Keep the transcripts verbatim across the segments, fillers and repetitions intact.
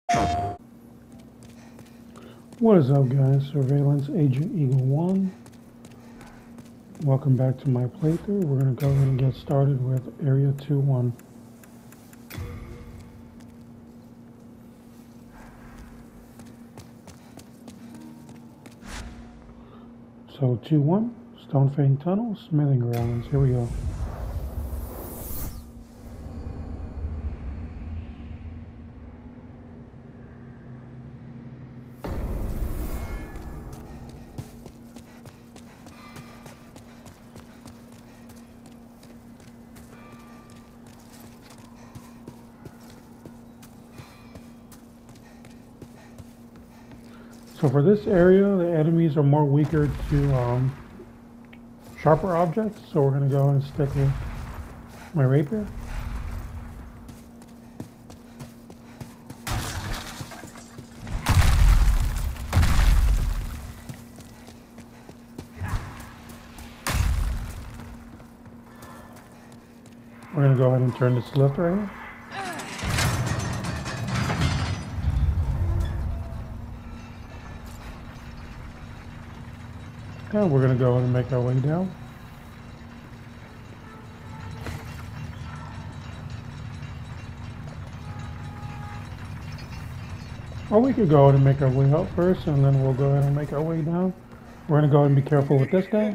What is up, guys? Surveillance Agent Eagle one. Welcome back to my playthrough. We're going to go ahead and get started with Area two one. So two one, Stonefang Tunnel, Smithing Grounds. Here we go. So for this area, the enemies are more weaker to um, sharper objects, so we're going to go and stick with my rapier. We're going to go ahead and turn this lift right here. And we're going to go ahead and make our way down. Or we could go ahead and make our way up first, and then we'll go ahead and make our way down. We're going to go ahead and be careful with this guy.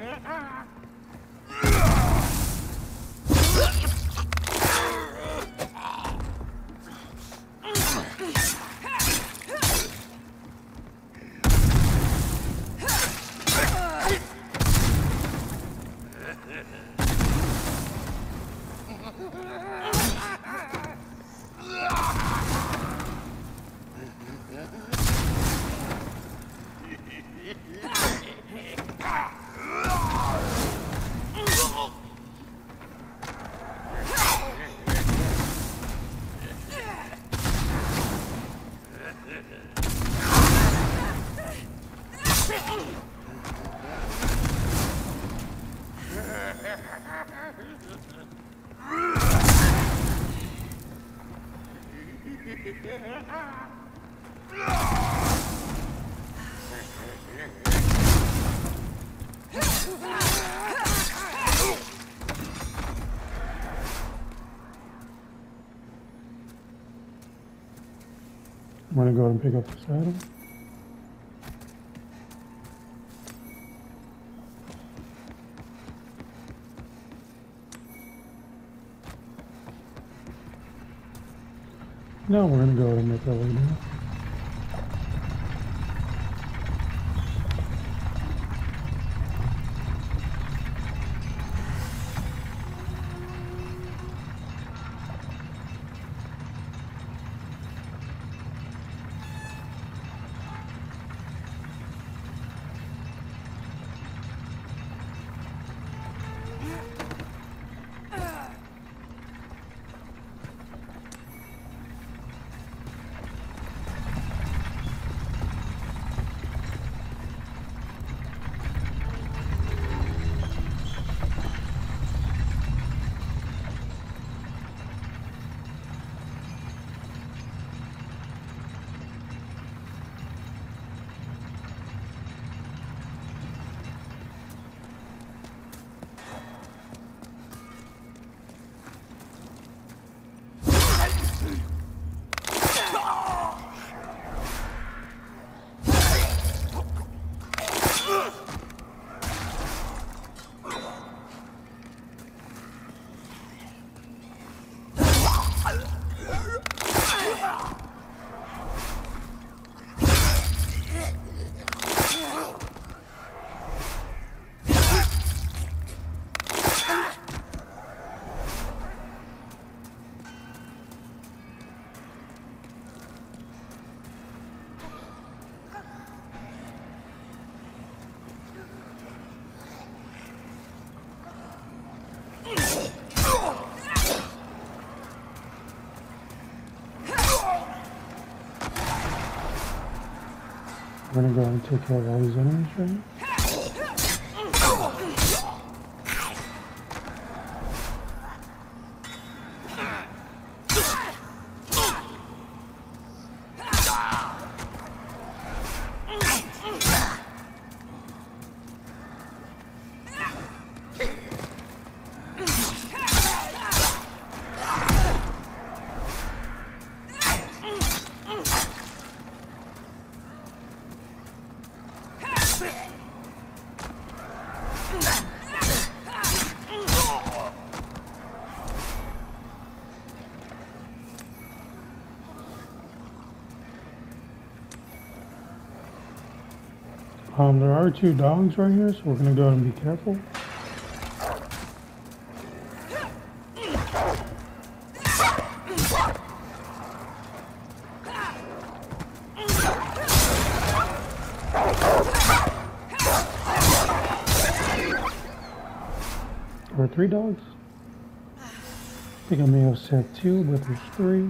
I'm going to go ahead and pick up this item. Now we're going to go ahead and make our way down. We're going to go and take care of all these enemies right now. Um, there are two dogs right here, so we're gonna go and be careful. There were three dogs. I think I may have said two, but there's three.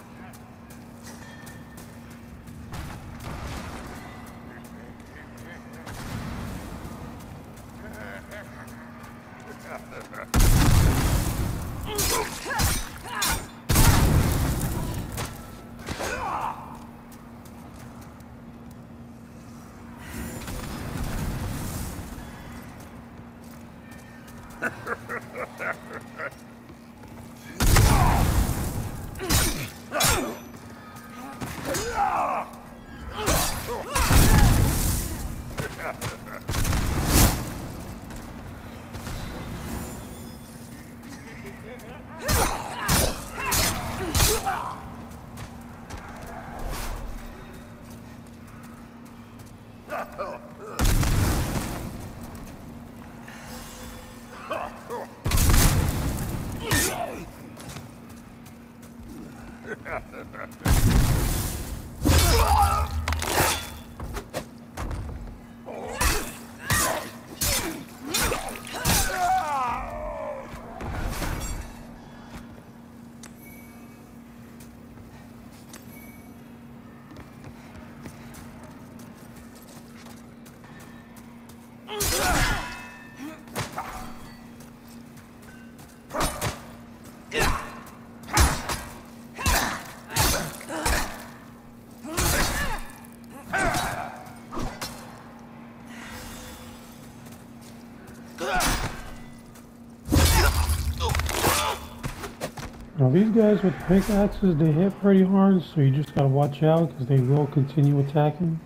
Now these guys with pickaxes, they hit pretty hard, so you just gotta watch out because they will continue attacking.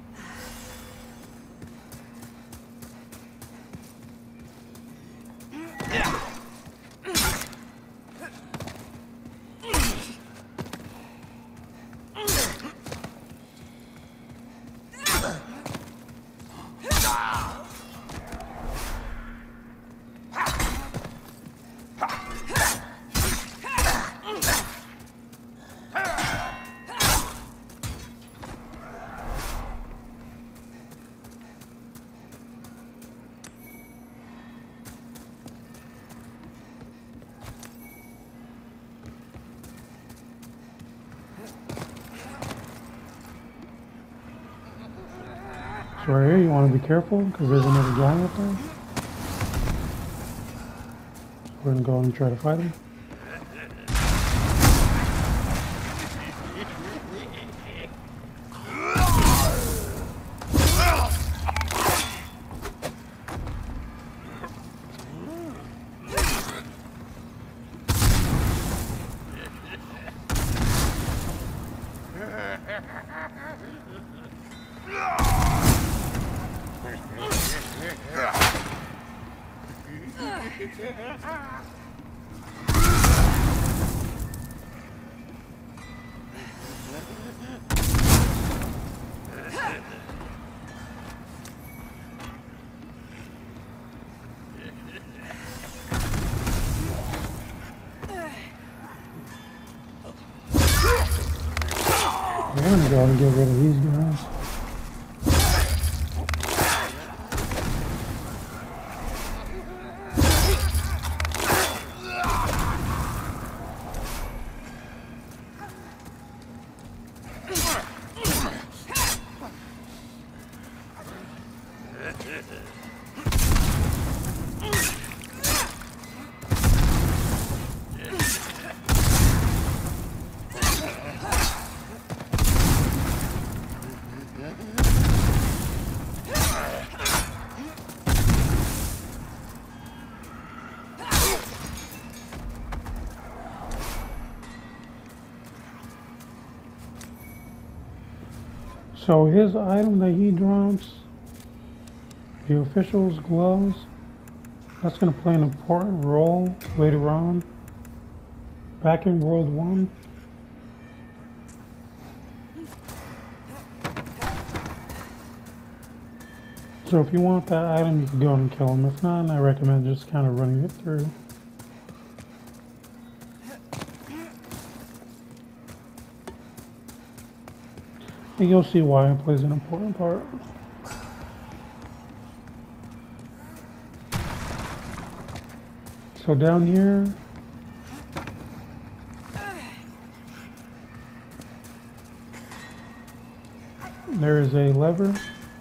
So right here, you want to be careful because there's another guy up there. So we're gonna go and try to fight him. I'm gonna go and get rid of these guys. So his item that he drops, the official's gloves, that's going to play an important role later on, back in World One. So if you want that item, you can go and kill him. If not, I recommend just kind of running it through. And you'll see why it plays an important part. So down here, there is a lever.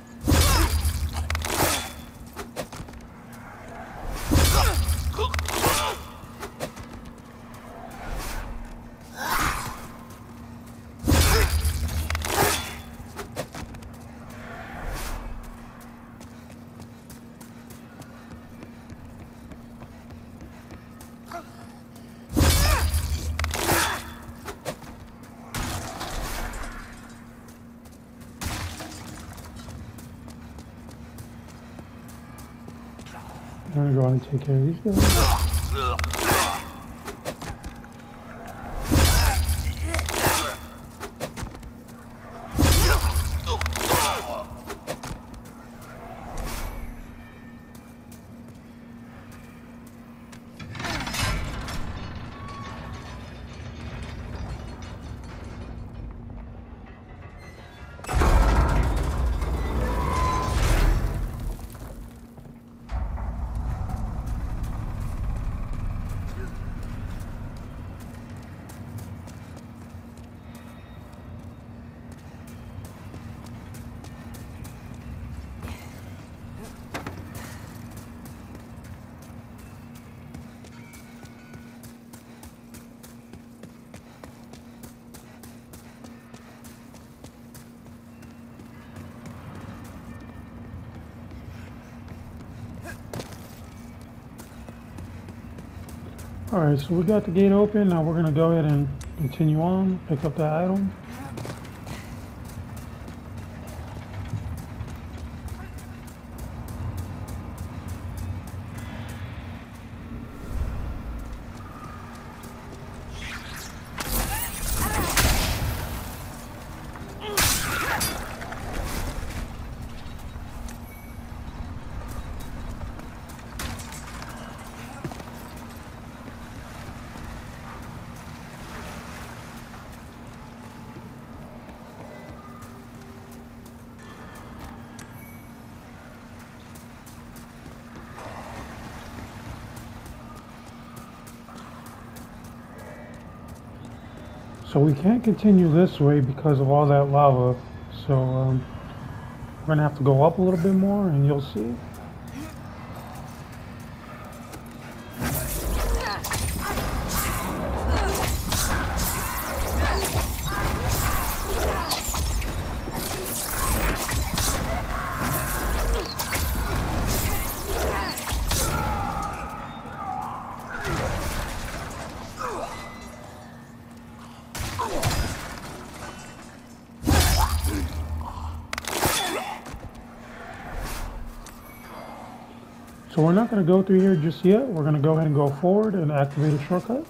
I'm gonna go ahead and take care of these guys. Alright, so we got the gate open. Now we're going to go ahead and continue on, pick up that item. So we can't continue this way because of all that lava. So um, we're going to have to go up a little bit more and you'll see. So we're not going to go through here just yet. We're going to go ahead and go forward and activate a shortcut.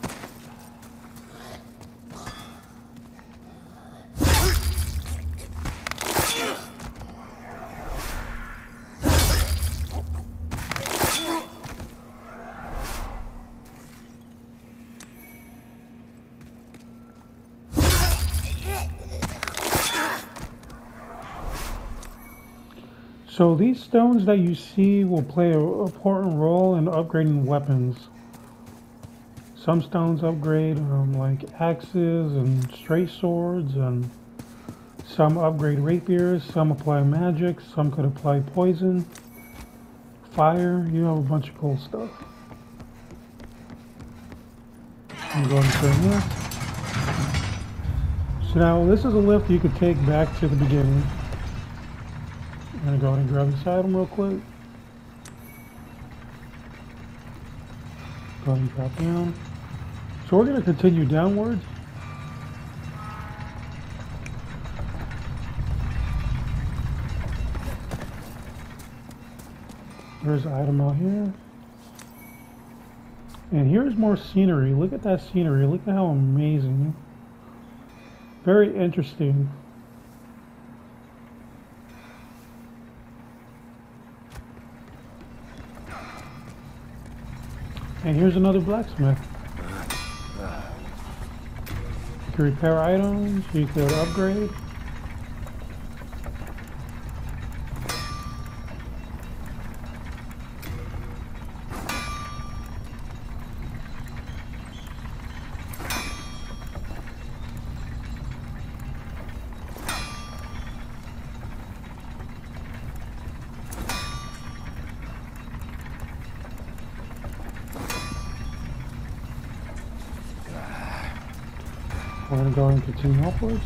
So these stones that you see will play an important role in upgrading weapons. Some stones upgrade um, like axes and straight swords, and some upgrade rapiers, some apply magic, some could apply poison, fire. You have a bunch of cool stuff. I'm going to turn this. So now this is a lift you could take back to the beginning. I'm going to go ahead and grab this item real quick. Go ahead and drop down. So we're going to continue downwards. There's an item out here. And here's more scenery. Look at that scenery. Look at how amazing. Very interesting. And here's another blacksmith. You can repair items, you could upgrade. We're going to go and continue upwards.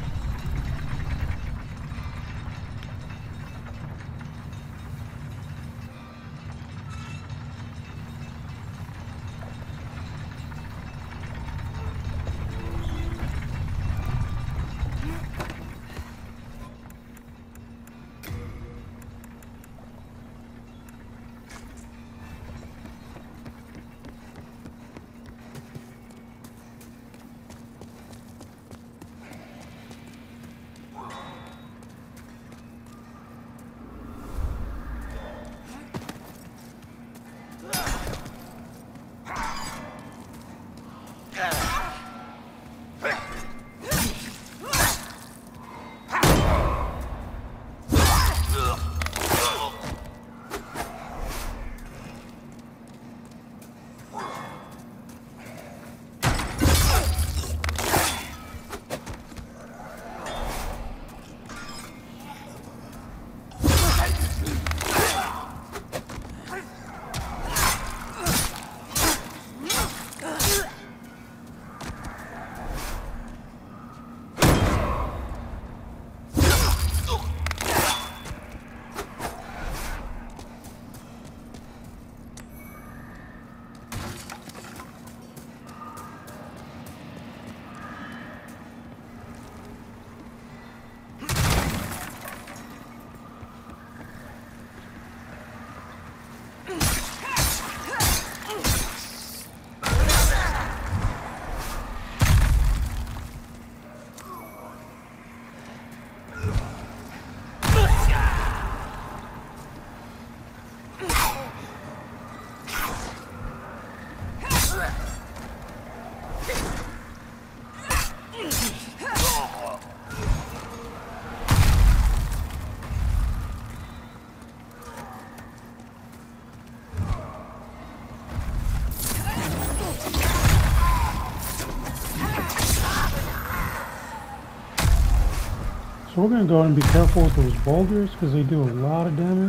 So we're going to go and be careful with those boulders because they do a lot of damage.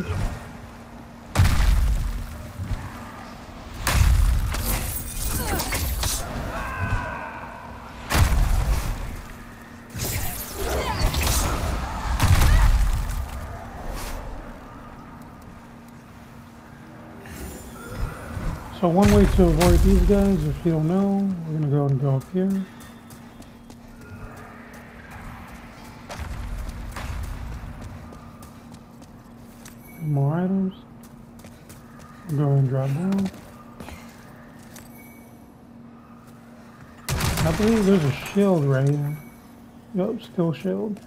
So one way to avoid these guys, if you don't know, we're going to go and go up here. More items. Go ahead and drop down. I believe there's a shield right here. Yup, still shield.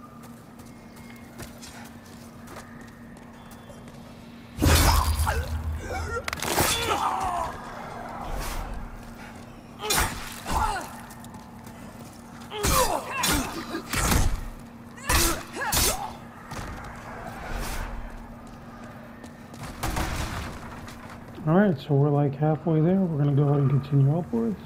Alright, so we're like halfway there. We're going to go ahead and continue upwards.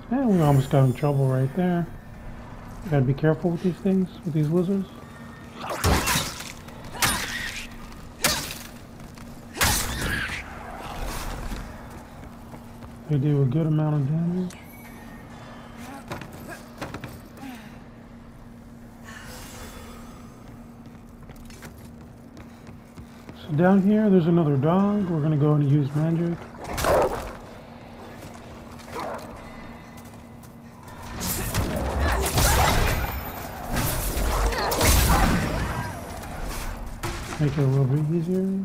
And we almost got in trouble right there. You gotta be careful with these things, with these lizards. They do a good amount of damage. So down here, there's another dog. We're gonna go and use magic. Make it a little bit easier.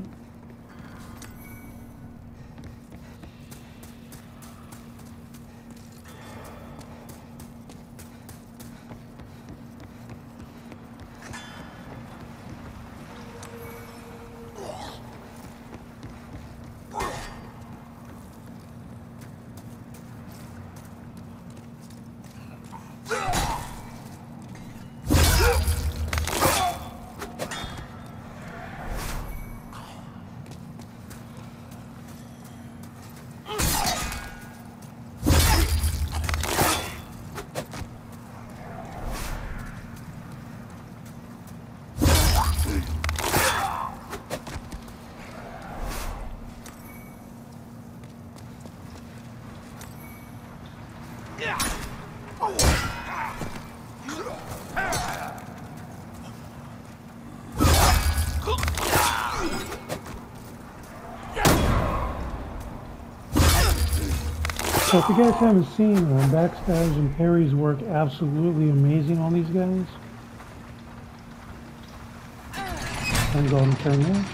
So if you guys haven't seen, uh, backstabs and parries work absolutely amazing on these guys. I'm going to turn this.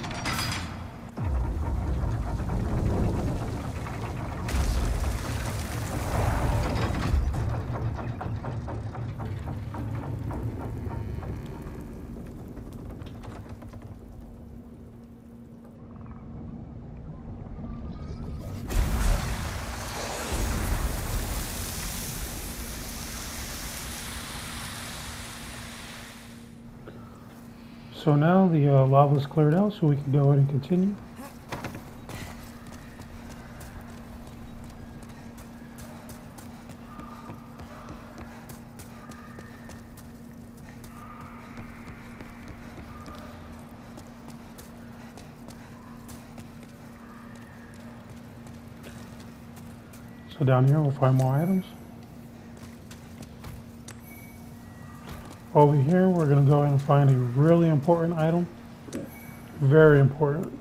So now the uh, lava's cleared out, so we can go ahead and continue. So down here we'll find more items. Over here, we're going to go ahead and find a really important item. Very important.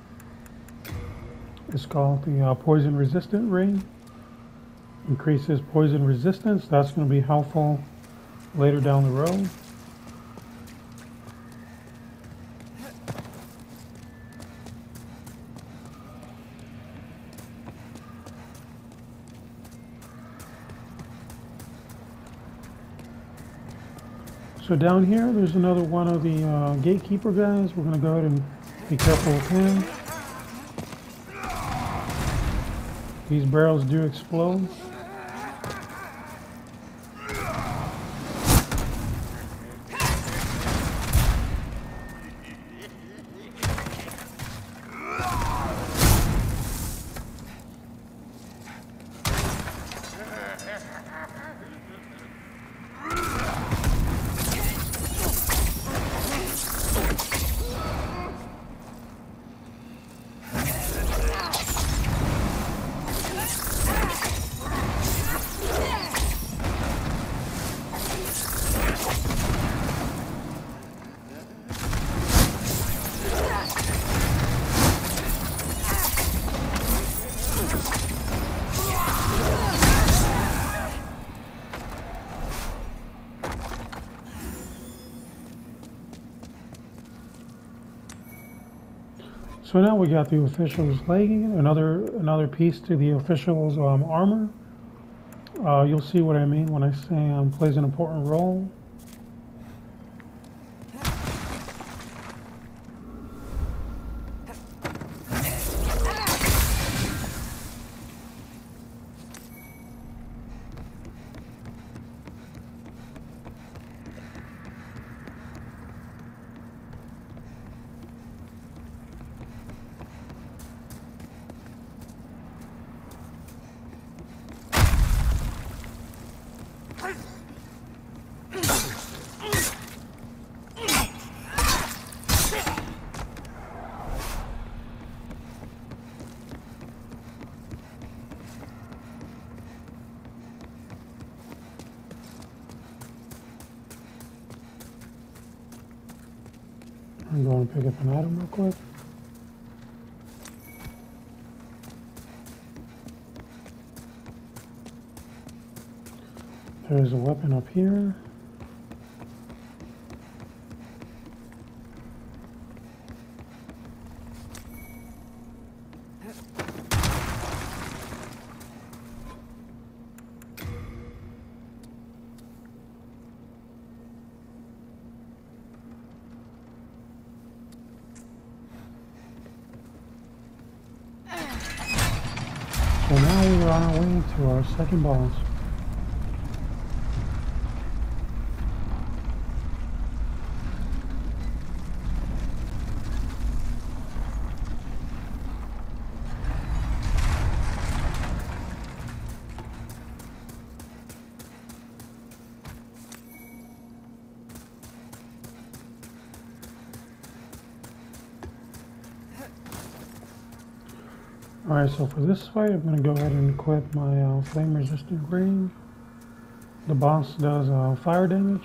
It's called the uh, Poison Resistant Ring. Increases poison resistance. That's going to be helpful later down the road. So down here, there's another one of the uh, gatekeeper guys. We're going to go ahead and be careful with him. These barrels do explode. So now we got the official's legging, another another piece to the official's um, armor. Uh, you'll see what I mean when I say um, plays an important role. I'm going to pick up an item real quick. There's a weapon up here. So now we are on our way to our second boss. Alright, so for this fight, I'm going to go ahead and equip my uh, flame resistant green. The boss does uh, fire damage.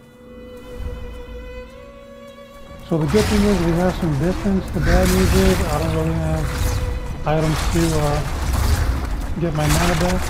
So the good thing is we have some distance. The bad news is I don't really have items to uh, get my mana back.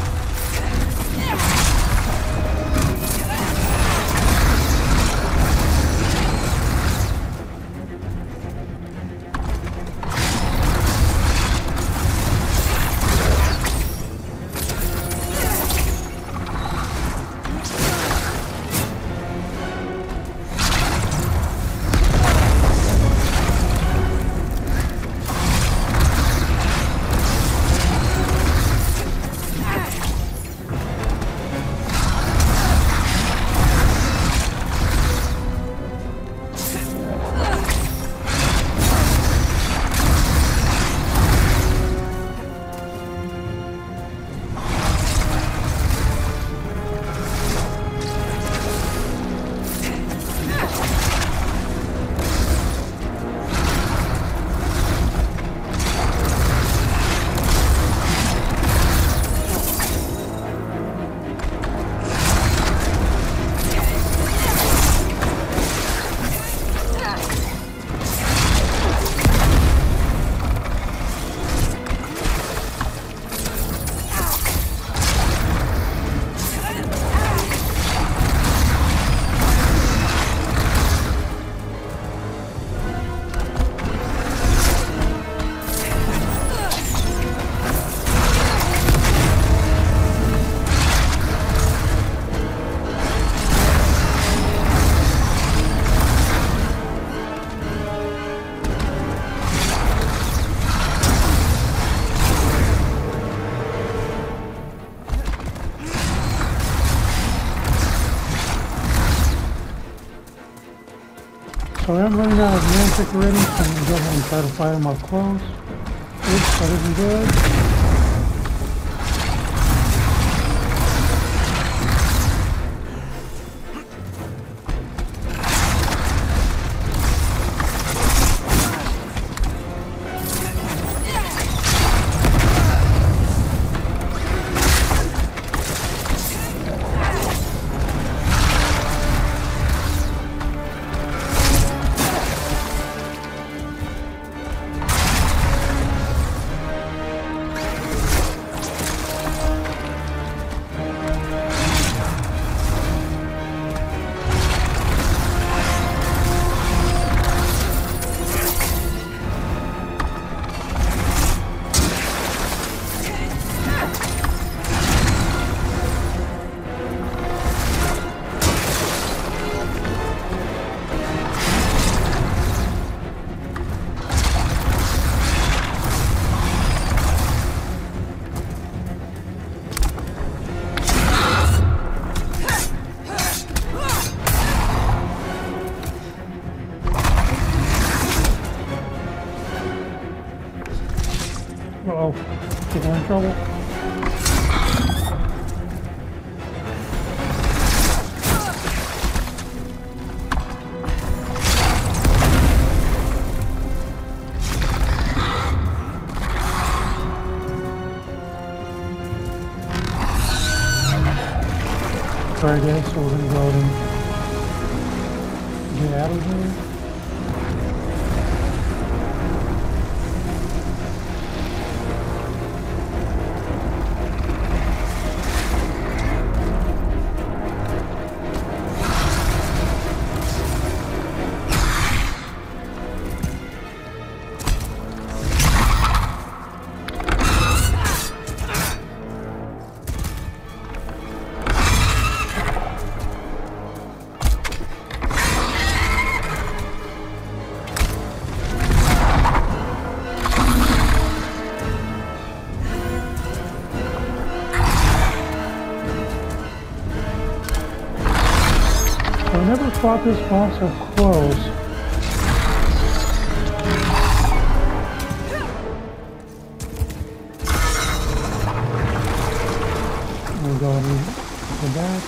So I'm running out of magic already, so I'm going to go ahead and try to fight him up close. Oops, that isn't good. Uh-oh, people in trouble. Alright guys, so we're gonna go ahead and get out of here. I never fought this boss up close. We'll go and go back.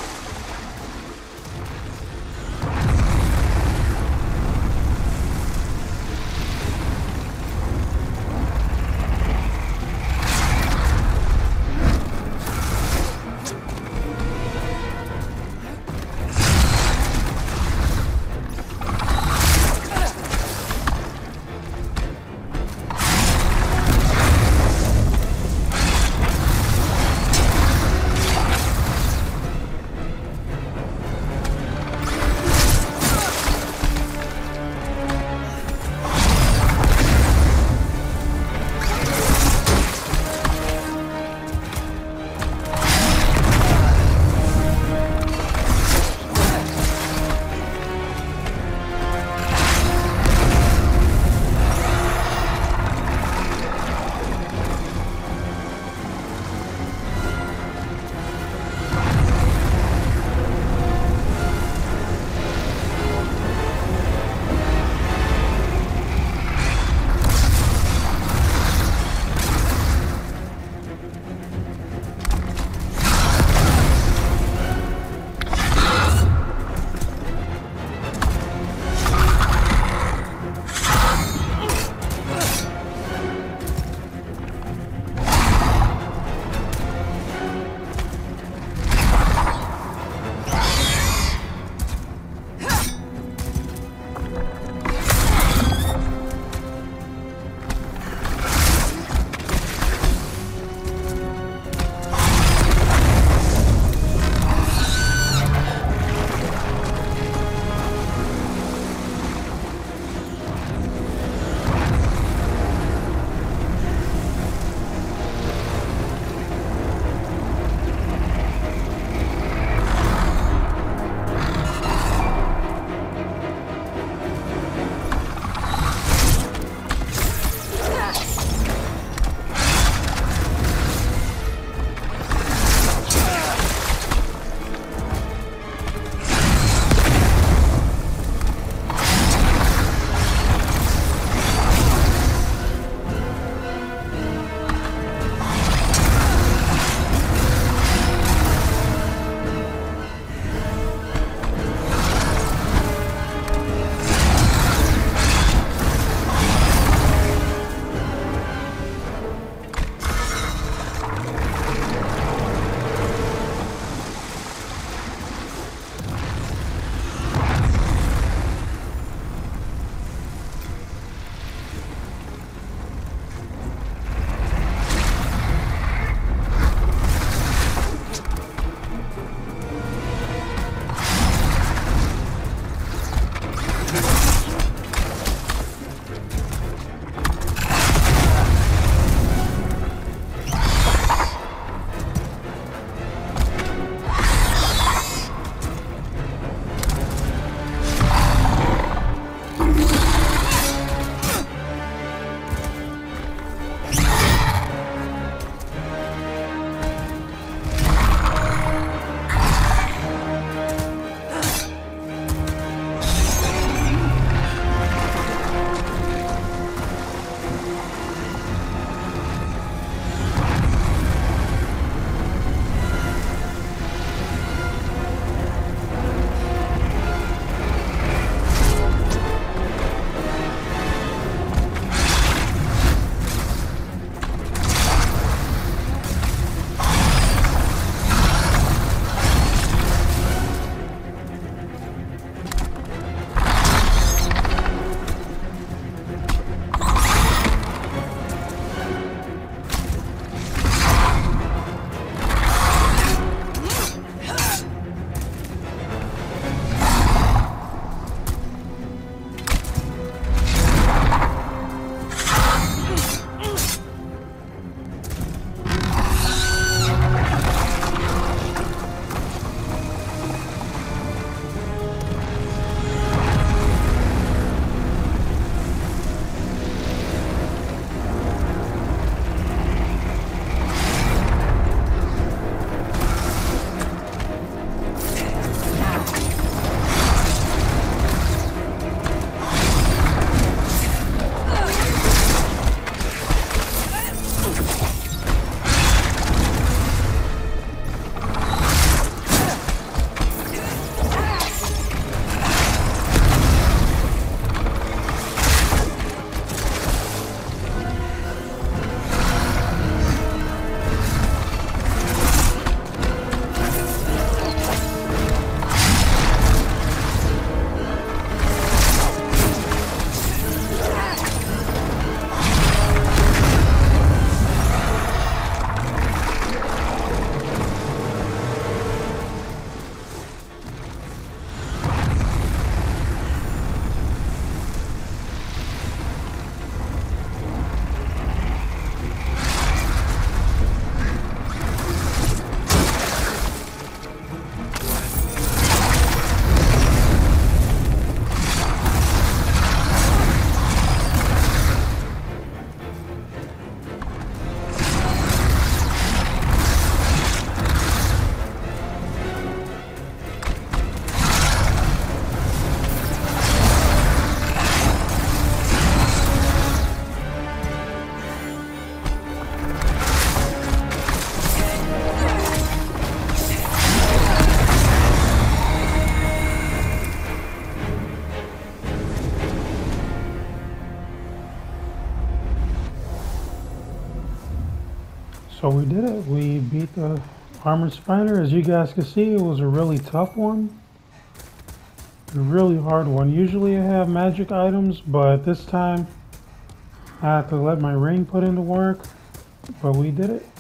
So we did it. We beat the armored spider. As you guys can see, it was a really tough one. A really hard one. Usually I have magic items, but this time I had to let my ring put into work. But we did it.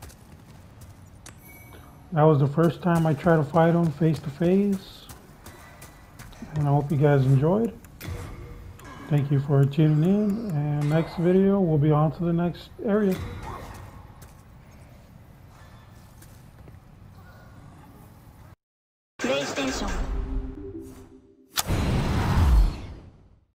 That was the first time I tried to fight him face to face. And I hope you guys enjoyed. Thank you for tuning in. And next video, we'll be on to the next area. PlayStation